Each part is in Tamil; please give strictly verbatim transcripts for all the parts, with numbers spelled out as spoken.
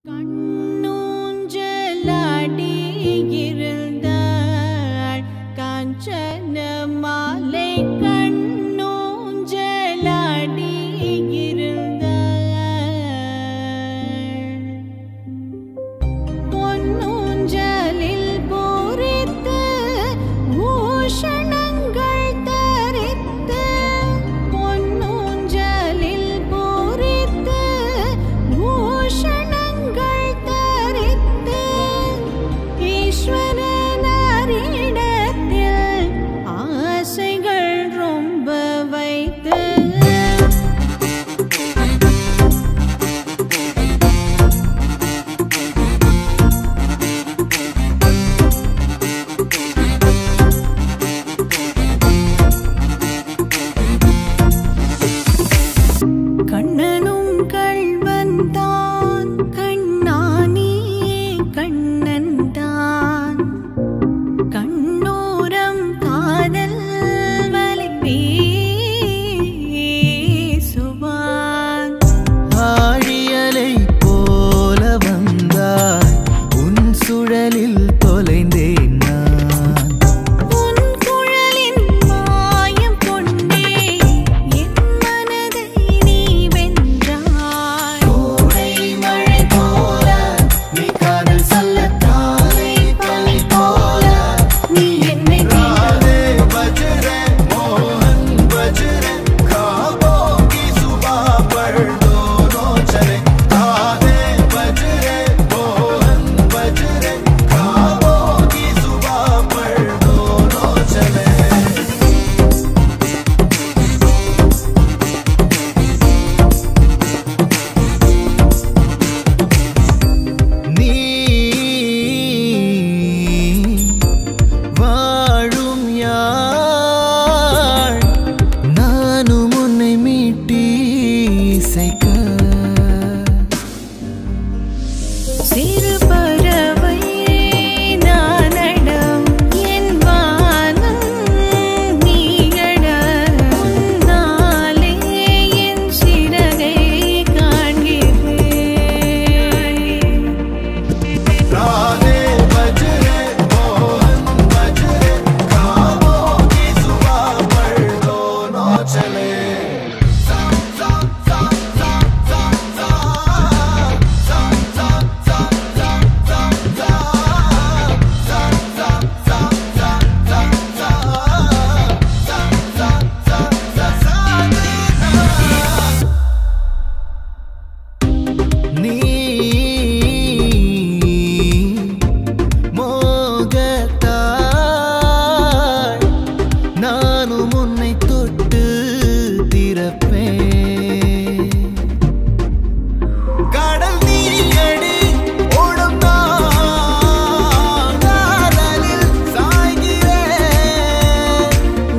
கண்ணூஞ்சலாடியிருந்தாள் காஞ்சன மாலை கண்ணூஞ்சலாடியிருந்தாள் பொன்னூஞ்சலில் பூரித்து பூஷணங்கள் தரித்து பொன்னூஞ்சலில் பூரித்து பூஷணங்கள் தரித்து ஈஸ்வரன் அரிடத்தில் ஆசைகள் ரொம்ப வைத்து கண்ணனும் கள்வன் தான் கண்ணானே கண்ணன் தான் கண்ணோரம் காதல் வலை வீசுவான் ஆழியலை போல வந்தாய் உன் சுழலில் தொலைந்தேன் நான் உன் குழலின் மாயம் கொண்டே என் மனதை நீ வென்றாய் கோடை மழை போல நீ காதல் சொல்லத்தானே பனி போல நீ என்னை राधे बजरे मोहन बजरे ख्वाबों की सुबह पर दोनों चले राधे बजरे मोहन बजरे ख्वाबों की सुबह पर दोनों चले நீ வாழும் யாழ் நானும் உன்னை மீட்டி இசைக்க சிறு பறவை நானடம் என் வானம் நீயட உன்னாலே என் சிறகை காண்கிறேன் राधे बजरे मोहन बजरे ख्वाबों की सुबह पर दोनों चले सा सा सा सा सा सा सा सा सा सा सा सा सा நீ மோகத்தாய் நானும் உன்னை தொட்டு திறப்பேன் கடல் நீயடி ஓடும் நான் காதலில் சாய்கிறேன்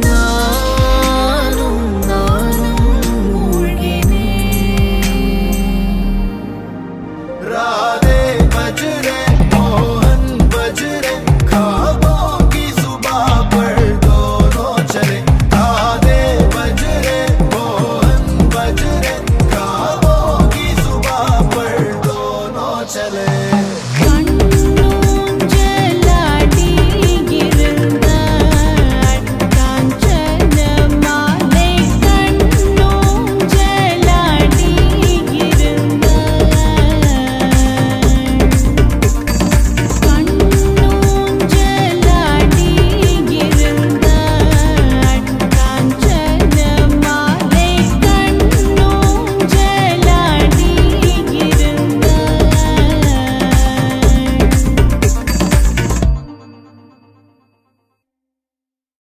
நானும் நானும் மூழ்கினேன் राधे बजरे मोहन बजरे ख्वाबों की सुबह पर दोनों चले राधे बजरे मोहन बजरे ख्वाबों की सुबह पर दोनों चले